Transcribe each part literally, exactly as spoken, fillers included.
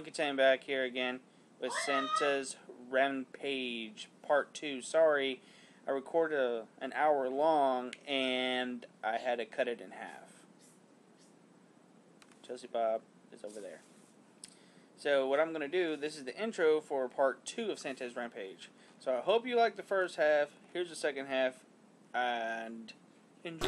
Monkey Time back here again with Santa's Rampage Part two. Sorry, I recorded a, an hour long and I had to cut it in half. Chelsea Bob is over there. So what I'm going to do, this is the intro for Part two of Santa's Rampage. So I hope you like the first half. Here's the second half. And enjoy.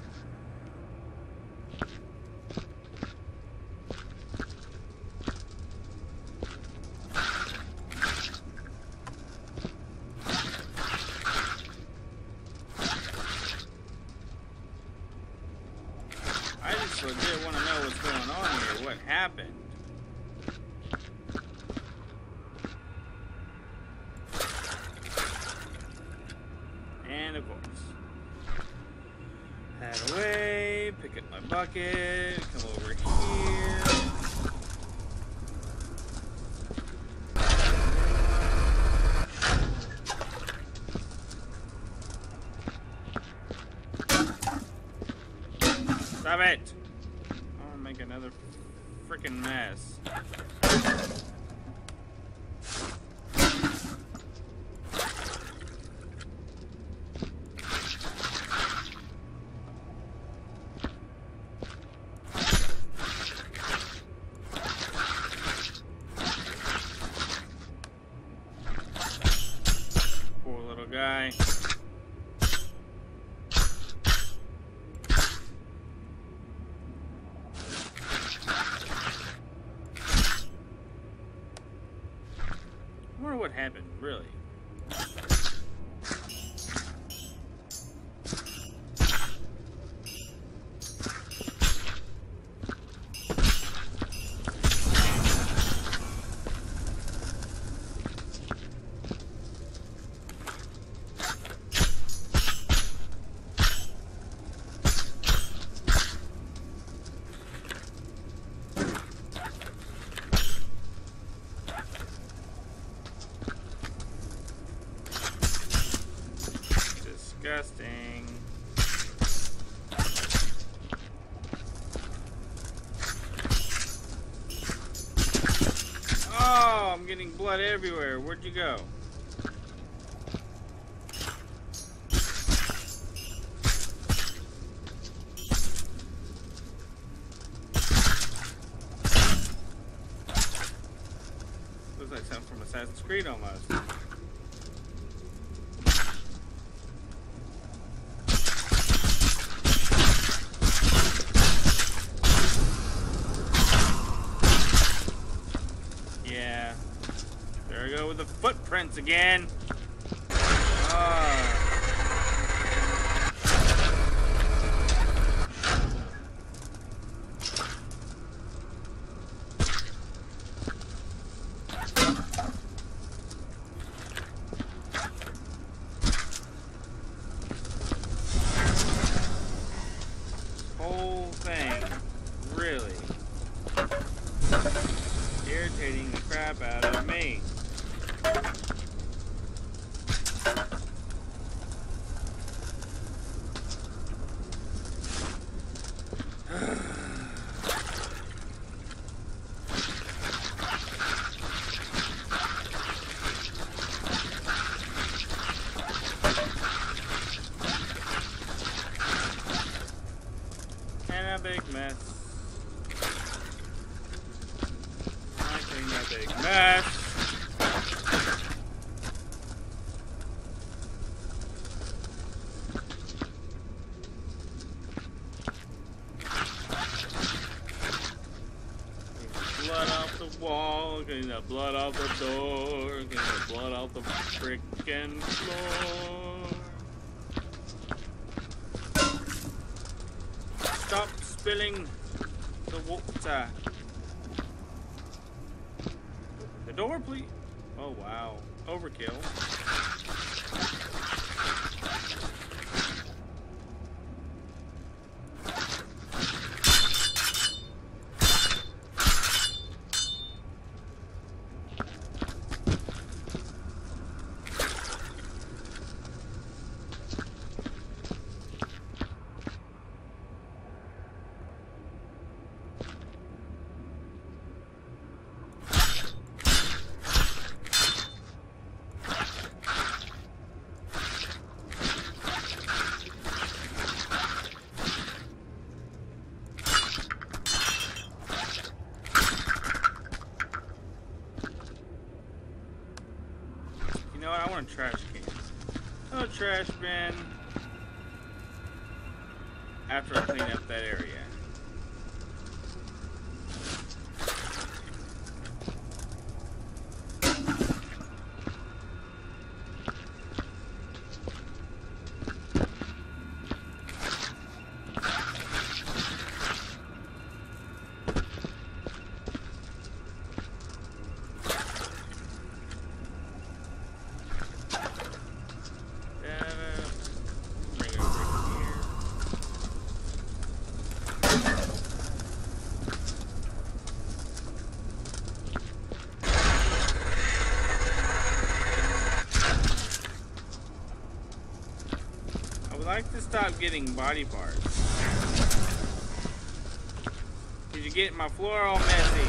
I just legit want to know what's going on here. What happened? And of course, head away, pick up my bucket, come over here. Stop it! I want to make another freaking mess. Poor little guy. I wonder what happened, really. Disgusting. Oh, I'm getting blood everywhere. Where'd you go? Looks like something from Assassin's Creed almost. Yeah, there we go with the footprints again. Oh. Whole thing, really irritating the crap out of me. And a big mess. A big mess. Blood off the wall, getting the blood off the door, getting the blood off the frickin' floor. Stop spilling the water. The door, please. Oh, wow. Overkill. know what? I want a trash can. Oh, trash bin. After I clean up that area. I like to stop getting body parts. Did you get my floor all messy?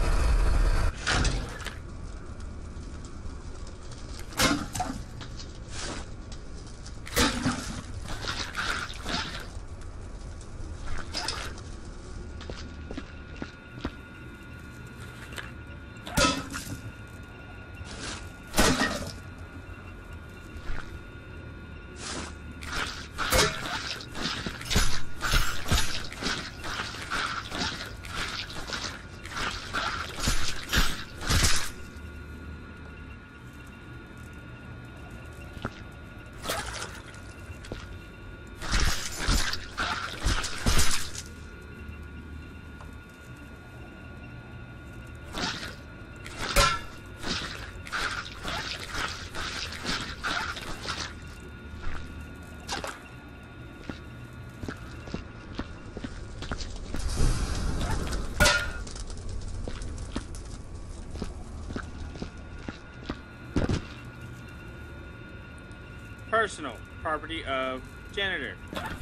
Personal property of janitor.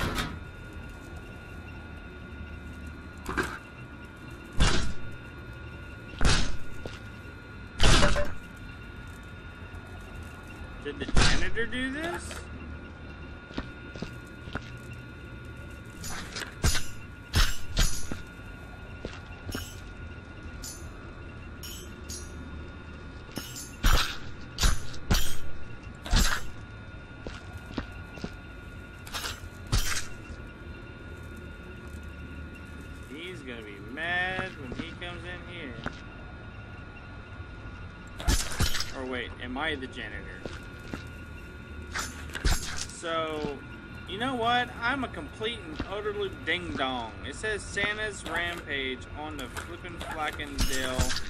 Did the janitor do this? He's gonna be mad when he comes in here. Or wait, am I the janitor? So, you know what? I'm a complete and utterly ding dong. It says Santa's Rampage on the flippin' flackin' dill.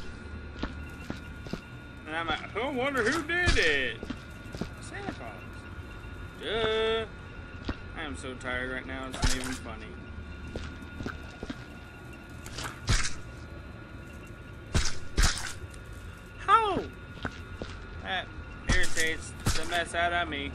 And I'm like, I wonder who did it? Santa Claus. Duh. I am so tired right now, it's not even funny. How? That irritates the mess out of me.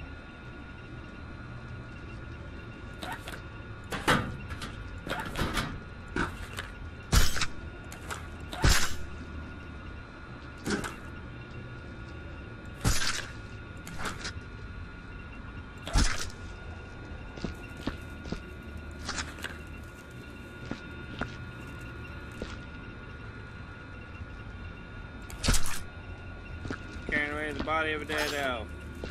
Carrying away the body of a dead elf.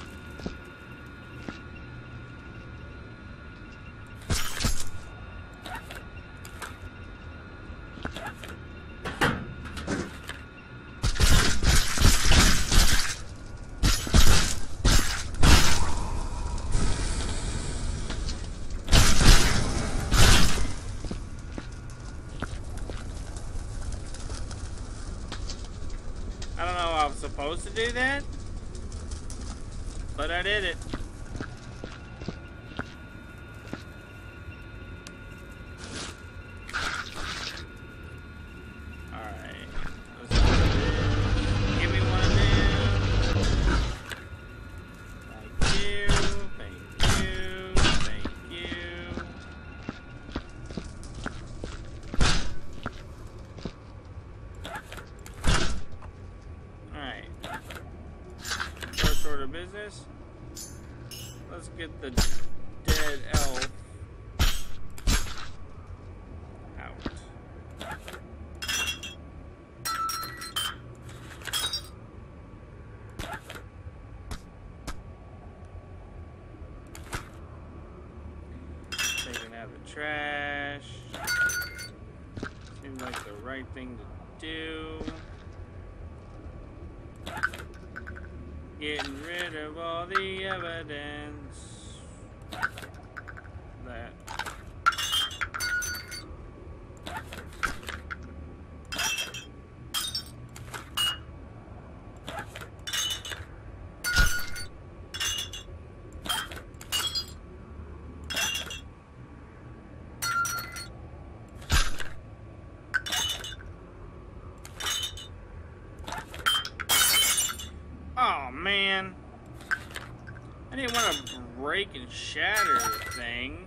I don't know if I was supposed to do that, but I did it. Alright. Let's do this. Give me one of them. Thank you. Thank you. Thank you. Alright. First order of business. Let's get the dead elf out. trash. Seems like the right thing to do. Getting rid of all the evidence. That. Oh man, I didn't want to break and shatter the thing.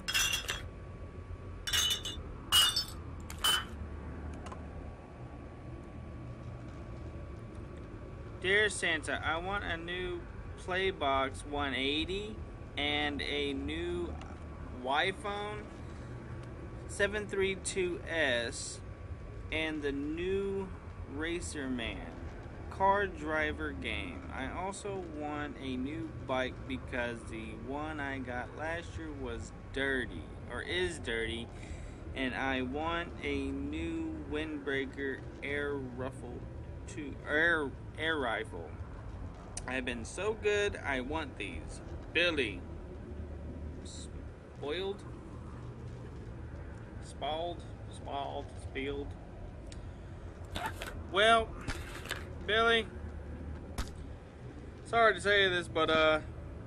Dear Santa, I want a new Playbox one eighty and a new iPhone seven thirty-two S and the new Racer Man car driver game. I also want a new bike because the one I got last year was dirty, or is dirty, and I want a new windbreaker air ruffle to air air rifle. I've been so good, I want these. Billy. Spoiled? Spalled? Spalled? Spilled? Well, Billy, sorry to say this, but uh,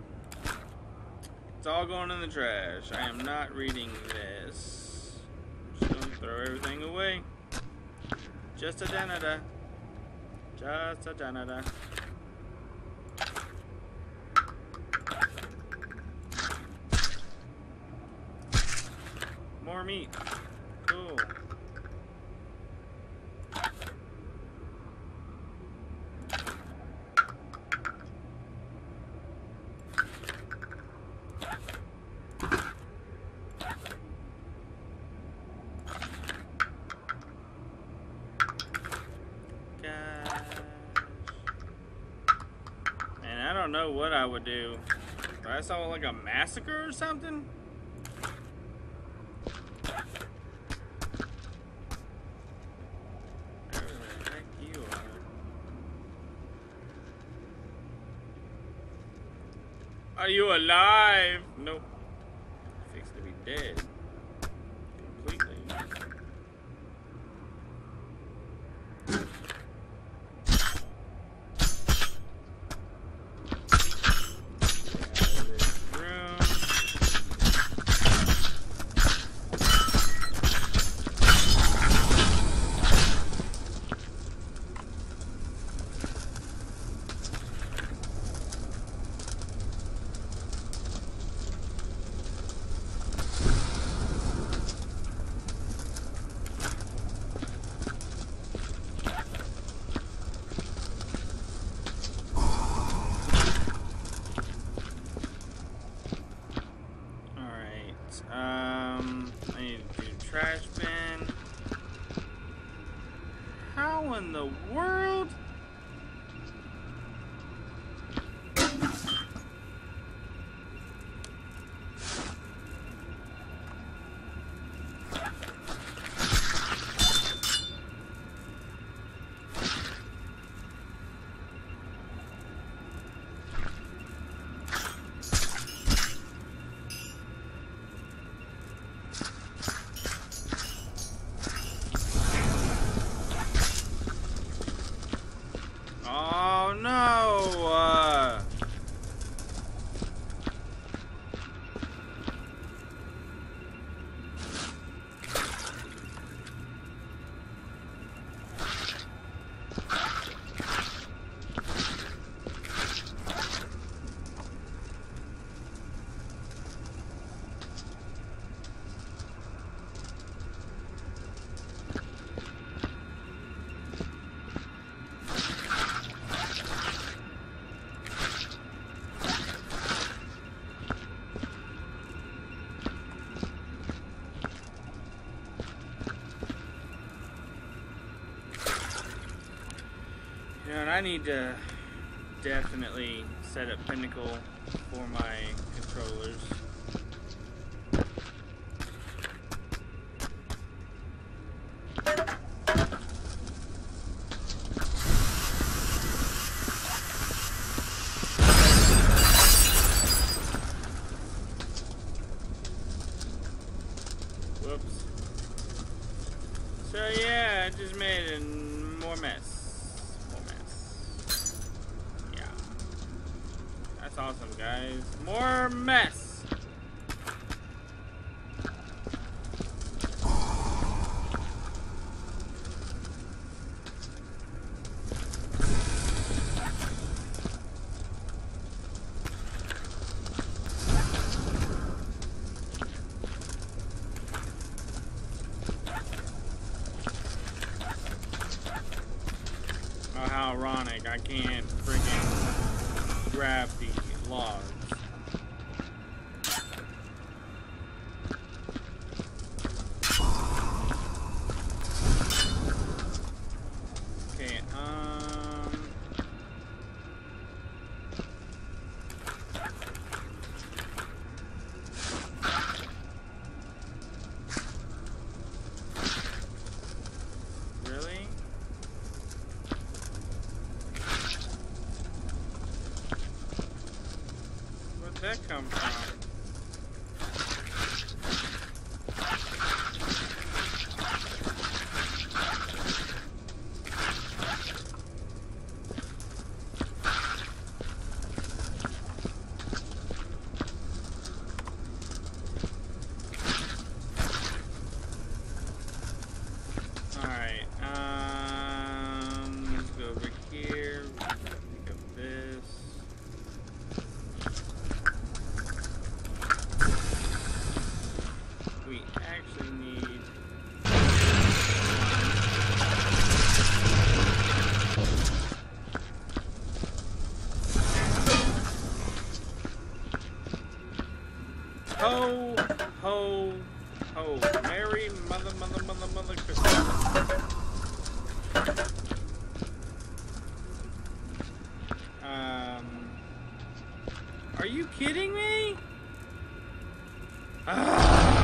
it's all going in the trash. I am not reading this. Just gonna throw everything away. Just a da-da-da. Just a da-da-da. More meat. Cool. I don't know what I would do. If I saw like a massacre or something. Where the heck you are? Are you alive? Nope. Fixed to be dead. Completely. Um, I need to do trash bin. How in the world? Oh no! Uh... You know, and I need to definitely set up Pinnacle for my controllers. That's awesome, guys. More mess. Oh, how ironic. I can't freaking grab the logs. Okay, um... Really? Where'd that come from? Alright, um, let's go over here, pick up this. We actually need... Ho, ho, ho, Merry mother, mother, mother, mother Christmas. Um, are you kidding me? Ah.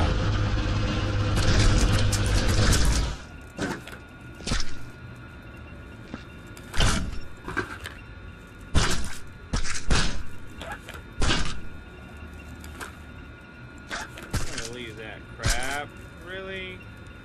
I'm gonna leave that crap. Really?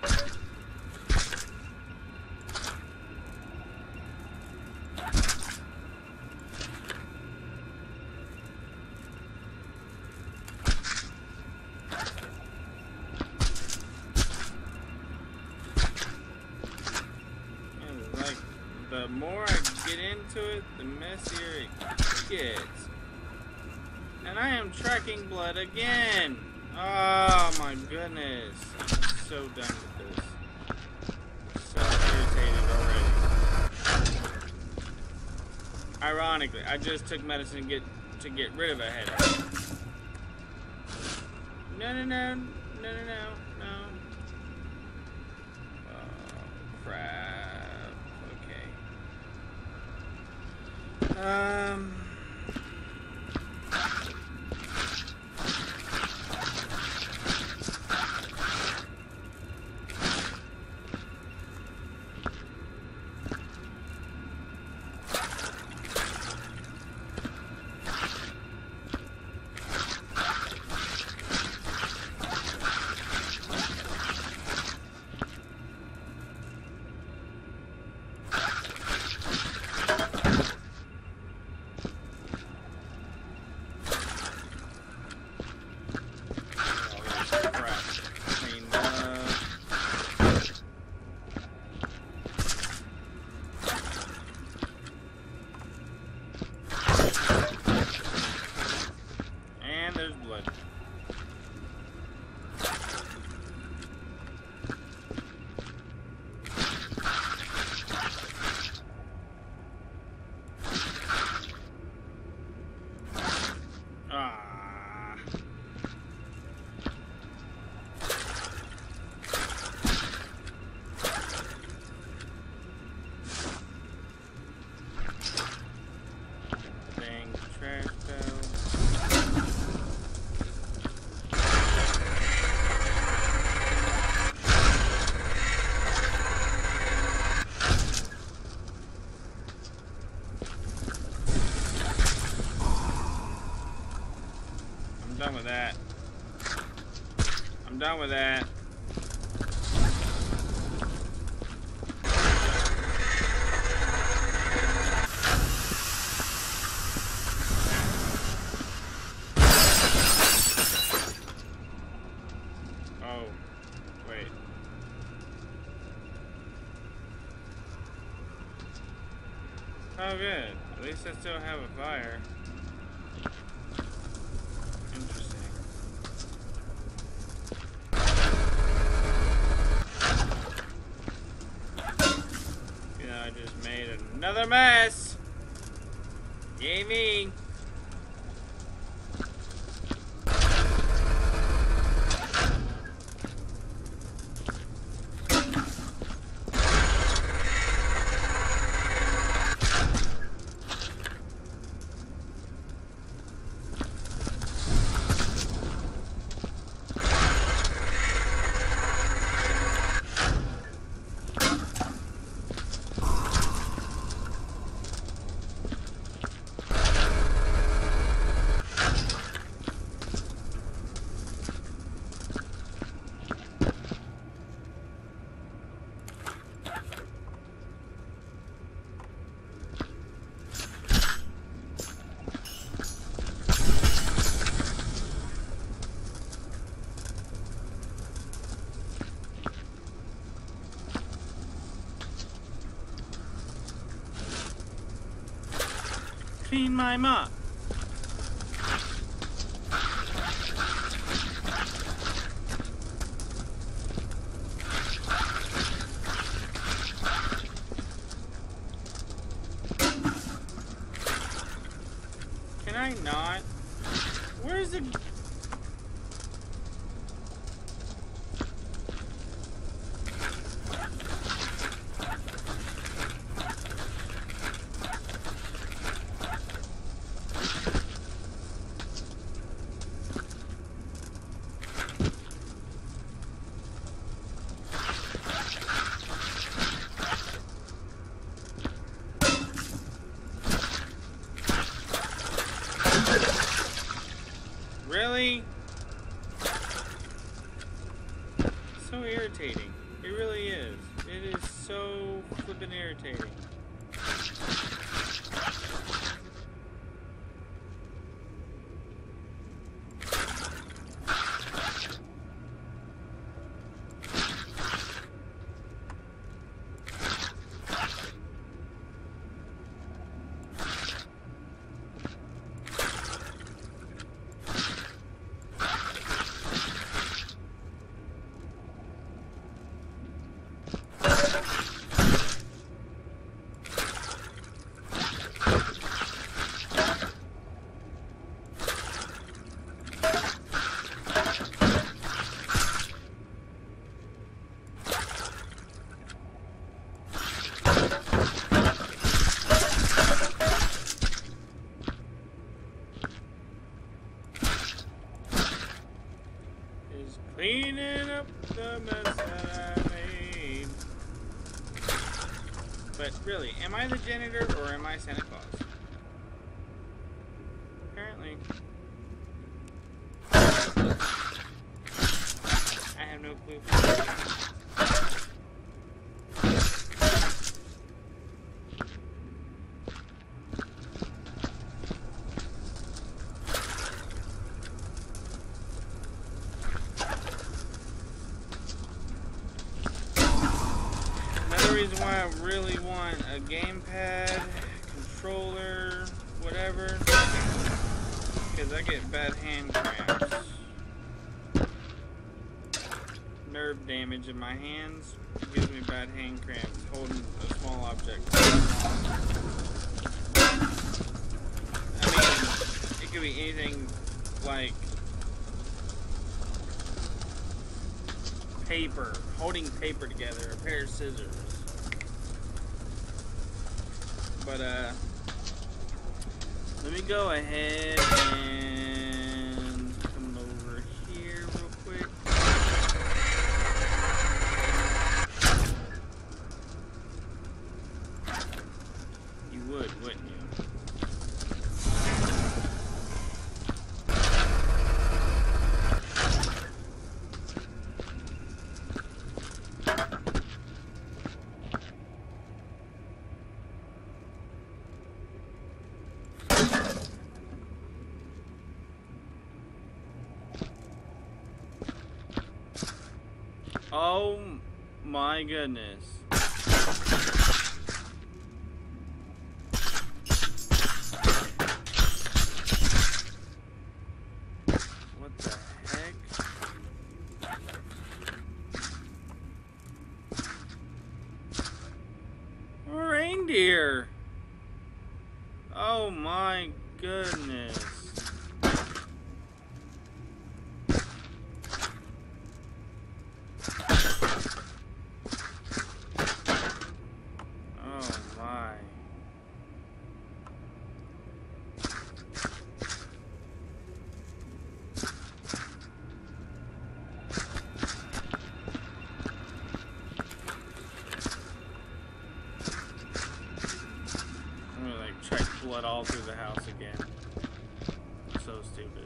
And like, the more I get into it, the messier it gets. And I am tracking blood again. Oh my goodness. I'm so done with this. So irritated already. Ironically, I just took medicine to get to get rid of a headache. No no no no no no no. Oh crap. Okay. Um done with that. I'm done with that. good. At least I still have a fire. Interesting. You know, I just made another mess. Yay me. Clean my mop. Can I not? Where's the... Really? So irritating. It really is. It is so flippin' irritating. Cleaning up the mess that I made. But really, am I the janitor or am I Santa Claus? Apparently. I have no clue. Reason why I really want a gamepad, controller, whatever, because I get bad hand cramps, nerve damage in my hands. It gives me bad hand cramps holding a small object. I mean, it could be anything like paper, holding paper together, a pair of scissors. But, uh, let me go ahead and come over here real quick. You would, wouldn't you? Oh my goodness. Oh my goodness. Oh my. I'm gonna like track blood all through the house again. So stupid.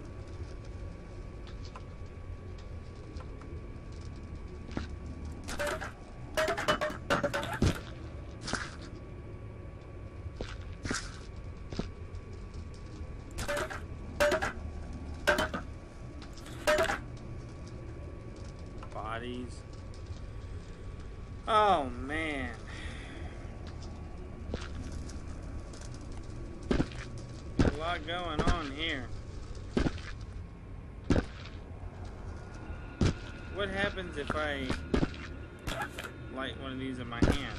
Bodies. Oh man. A lot going on here. What happens if I light one of these in my hand?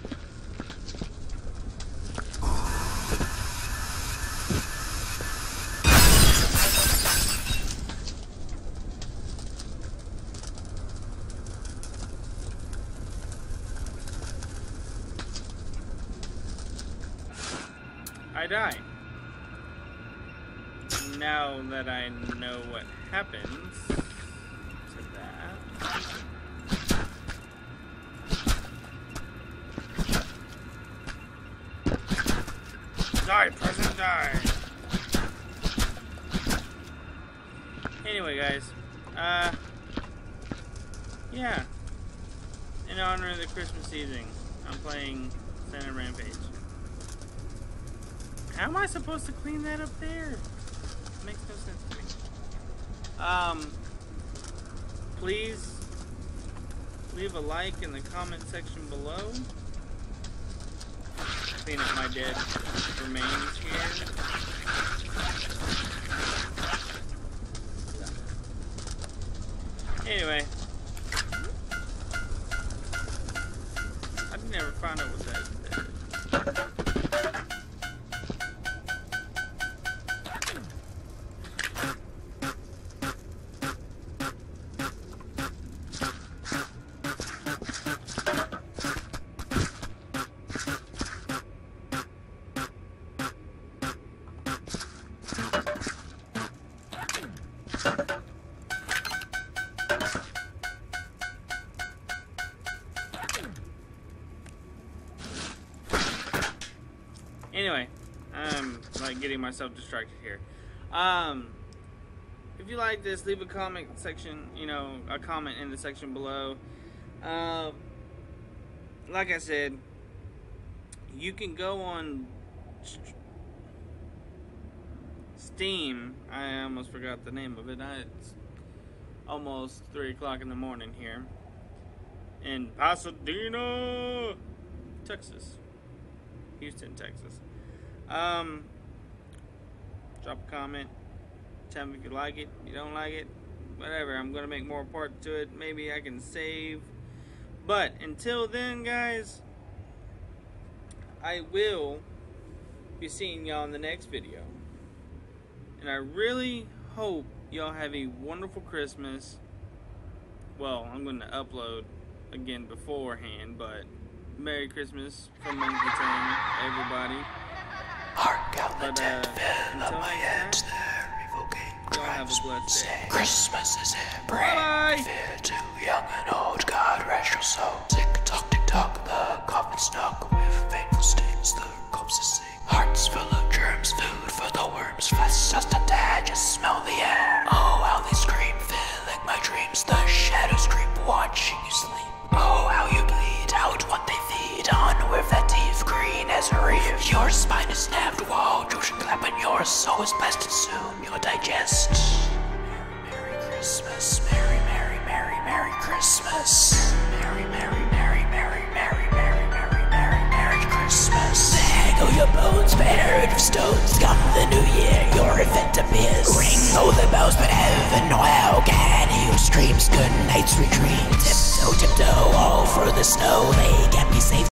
I die. Now that I know what happens to that. Die, present, die. Anyway, guys. Uh, yeah. In honor of the Christmas season, I'm playing Santa Rampage. How am I supposed to clean that up there? It makes no sense to me. Um, please leave a like in the comment section below. Clean up my dead remains here. Anyway, I never found out what that is. Anyway, I'm like getting myself distracted here. Um, if you like this, leave a comment section, you know, a comment in the section below. Uh, like I said, you can go on Steam. I almost forgot the name of it. I, it's almost three o'clock in the morning here in Pasadena, Texas. Houston, Texas. Um, drop a comment. Tell me if you like it. If you don't like it, whatever. I'm gonna make more parts to it. Maybe I can save. But until then, guys, I will be seeing y'all in the next video. And I really hope y'all have a wonderful Christmas. Well, I'm gonna upload again beforehand, but Merry Christmas from Monkey Town, everybody. Hark out the But, dead uh, fill until of my next hands time, there, evoking y'all have a tribes blessed day. say Christmas is here, bring Bye-bye. fear to young and old, God rest your soul. Tick tock, tick tock, the coffins knock with fatal stings, the corpses sing. Hearts full of germs, food for the worms, flesh just a tad, just smell the air. Oh, how they scream, filling my dreams, the shadows creep, watching you sleep. Oh, how you bleed out what they feed on with that teeth green as a reef. Your spine is snapped while Jotion clapping, your soul is blessed and soon you'll digest. Merry, Merry Christmas, Merry, Merry, Merry, Merry Christmas. Merry, Merry, Merry, Merry, Merry, Merry, Merry, Merry, Merry Christmas. Haggle your bones, battered of stones, come the new year, your event appears. Ring all the bells, but heaven know how can heal streams, good nights, sweet dreams. Tiptoe, tiptoe, all through the snow, they get me safe.